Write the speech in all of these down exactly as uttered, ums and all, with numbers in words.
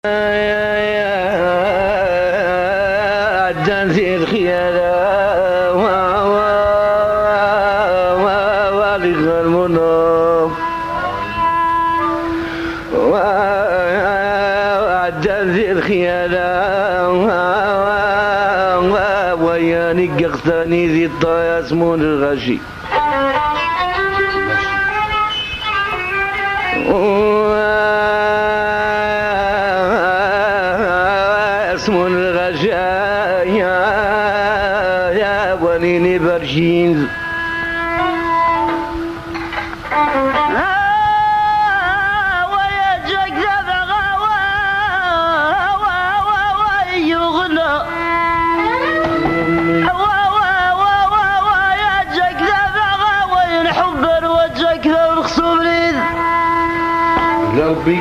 تنزيل خيانة والغ المنوب تنزيل خيانة وياني قختاني ذي الطياسمون الغشي اسمون الغشايا يا وليني برشين ربي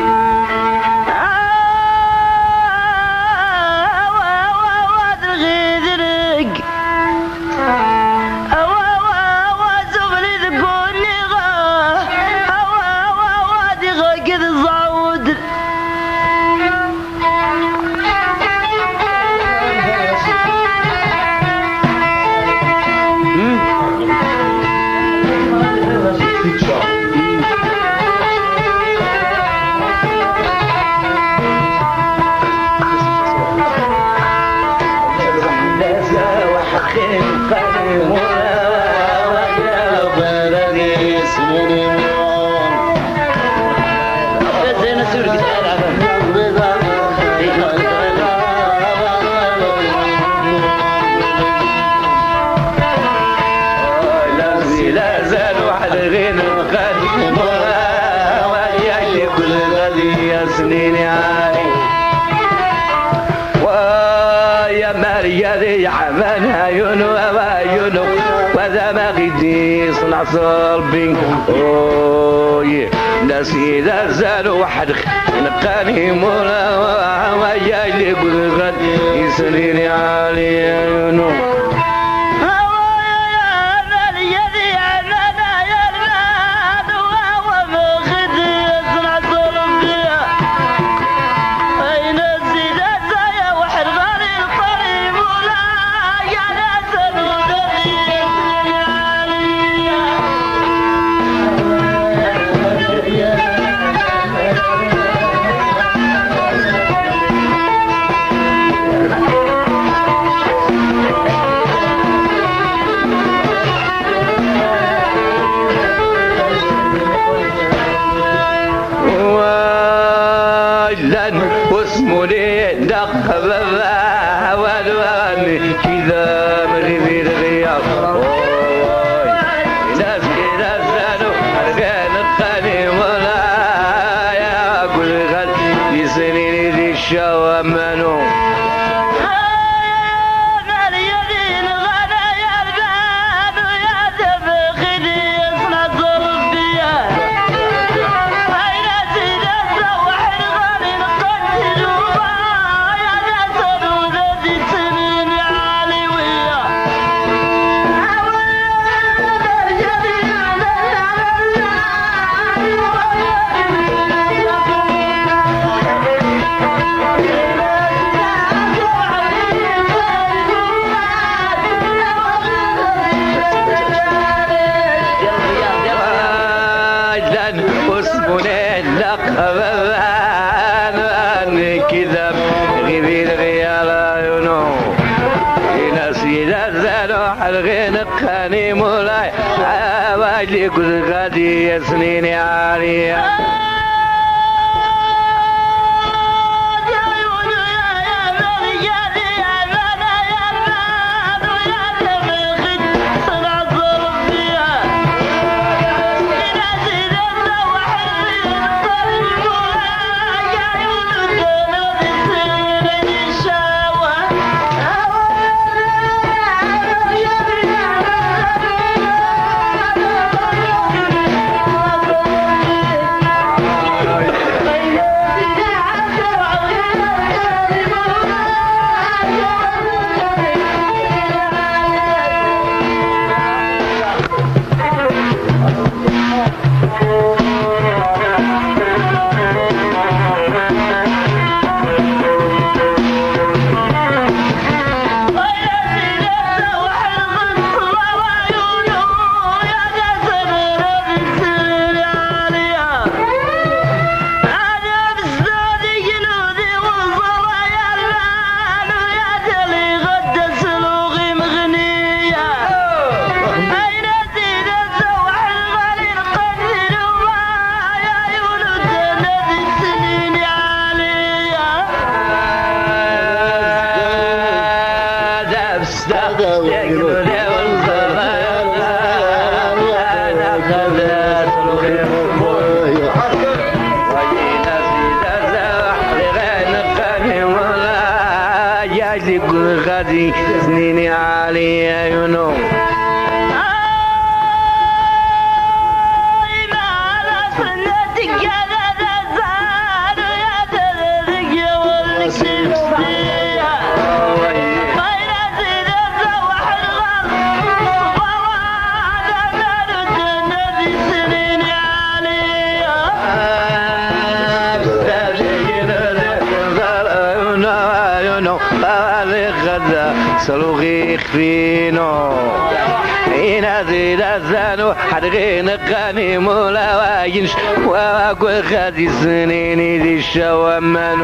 سنيني عالي ويا مريض عملها يونو ويونو وذا ما غيدي صنع صلبي اوي ناسي ذا واحد نقاني مولا ويا اللي قل غد يسنيني عالي يا يونو واسموني نقبها والواني كذا مغيبي الغياب ناس كذا زانو أرغان القاني ولا يا كل غد يسنيني ذي الشوامانو واسموني نقبان كذا غيبي الغيال عيونو ناسي ذا حلغي نقاني مولاي عواجلي كل غادي يا سنيني عالية وادي كل غادي سنيني عليا ينو سلوغي خفينو إنا زيد الزانو حدغين قاني مولا واجنش واقول خادي سنيني دي الشوامانو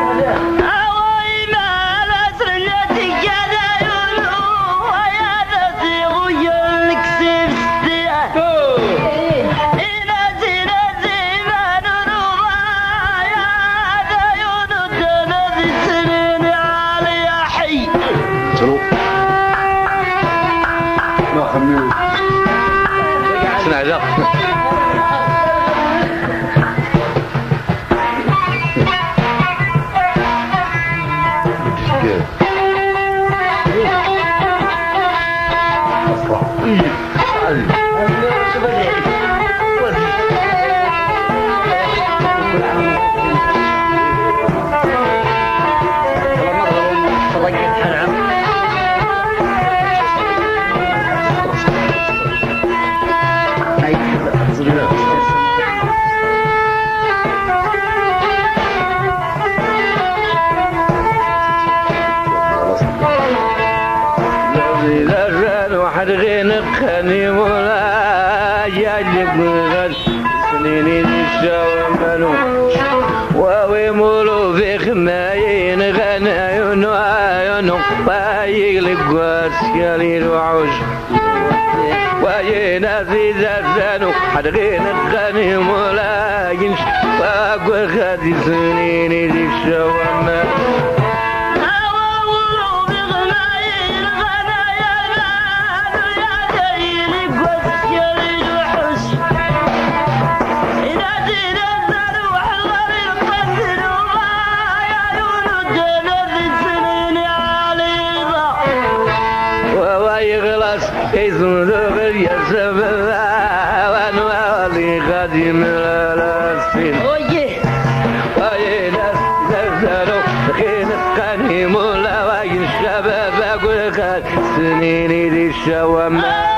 سنعجب غنقني ولا يجلب غد سنيني الشوامانو ويمولو في خماين غنايون وعيونو ويغلق واسيالي وعوش وينافي زازانو حد غنقني ولا ينش واقول غادي سنيني الشوامانو يزن ذبر يسبب وانوالي قديم الاسفين ويناس زرزروا خين قنيم ولا وين شباب اقول خال سنيني دي الشوامات